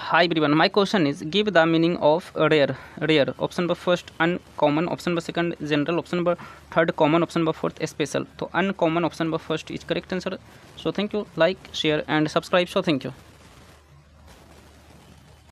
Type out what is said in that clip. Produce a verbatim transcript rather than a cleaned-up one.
Hi everyone, my question is give the meaning of rare. Rare. Option number first uncommon, option number second general, option number third common, option number fourth special. तो uncommon option number first is correct answer. So thank you, like, share and subscribe. So thank you.